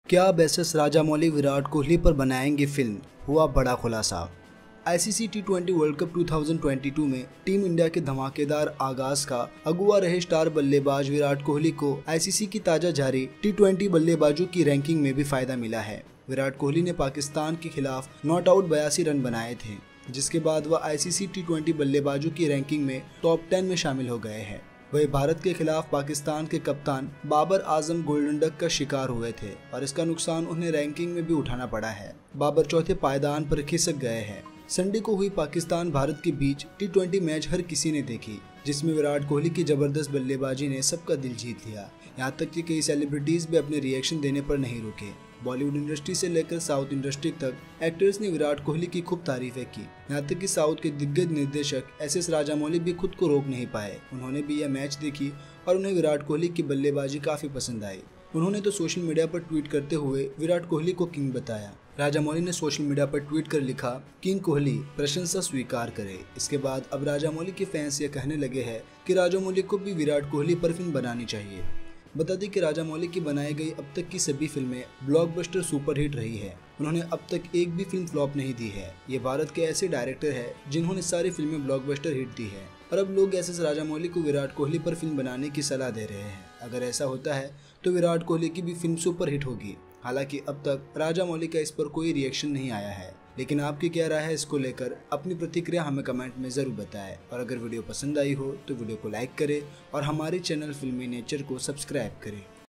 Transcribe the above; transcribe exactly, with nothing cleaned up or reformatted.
क्या अब S S Rajamouli Virat Kohli पर बनाएंगे फिल्म, हुआ बड़ा खुलासा। ICC T twenty world cup दो हज़ार बाईस में टीम इंडिया के धमाकेदार आगाज का अगुवा रहे स्टार बल्लेबाज विराट कोहली को आईसीसी की ताजा जारी टी ट्वेंटी बल्लेबाजों की रैंकिंग में भी फायदा मिला है। विराट कोहली ने पाकिस्तान के खिलाफ नॉट आउट बयासी रन बनाए थे, जिसके बाद वह आईसीसी टी ट्वेंटी बल्लेबाजों की रैंकिंग में टॉप टेन में शामिल हो गए हैं। वही भारत के खिलाफ पाकिस्तान के कप्तान बाबर आजम गोल्डन डक का शिकार हुए थे और इसका नुकसान उन्हें रैंकिंग में भी उठाना पड़ा है। बाबर चौथे पायदान पर खिसक गए हैं। संडे को हुई पाकिस्तान भारत के बीच टी ट्वेंटी मैच हर किसी ने देखी, जिसमें विराट कोहली की जबरदस्त बल्लेबाजी ने सबका दिल जीत लिया। यहाँ तक कि कई सेलिब्रिटीज भी अपने रिएक्शन देने पर नहीं रुके। बॉलीवुड इंडस्ट्री से लेकर साउथ इंडस्ट्री तक एक्टर्स ने विराट कोहली की खूब तारीफें की। यहाँ तक कि साउथ के दिग्गज निर्देशक एस एस राजामौली भी खुद को रोक नहीं पाए। उन्होंने भी यह मैच देखी और उन्हें विराट कोहली की बल्लेबाजी काफी पसंद आई। उन्होंने तो सोशल मीडिया पर ट्वीट करते हुए विराट कोहली को किंग बताया। राजामौली ने सोशल मीडिया पर ट्वीट कर लिखा, किंग कोहली प्रशंसा स्वीकार करे। इसके बाद अब राजामौली के फैंस ये कहने लगे हैं कि राजामौली को भी विराट कोहली पर फिल्म बनानी चाहिए। बता दें कि राजामौली की बनाई गई अब तक की सभी फिल्में ब्लॉकबस्टर सुपरहिट रही है। उन्होंने अब तक एक भी फिल्म फ्लॉप नहीं दी है। ये भारत के ऐसे डायरेक्टर हैं जिन्होंने सारी फिल्में ब्लॉकबस्टर हिट दी है और अब लोग एस एस राजामौली को विराट कोहली पर फिल्म बनाने की सलाह दे रहे हैं। अगर ऐसा होता है तो विराट कोहली की भी फिल्म सुपर हिट होगी। हालांकि अब तक राजामौली का इस पर कोई रिएक्शन नहीं आया है, लेकिन आपकी क्या राय है इसको लेकर अपनी प्रतिक्रिया हमें कमेंट में ज़रूर बताएं। और अगर वीडियो पसंद आई हो तो वीडियो को लाइक करें और हमारे चैनल फिल्मी नेचर को सब्सक्राइब करें।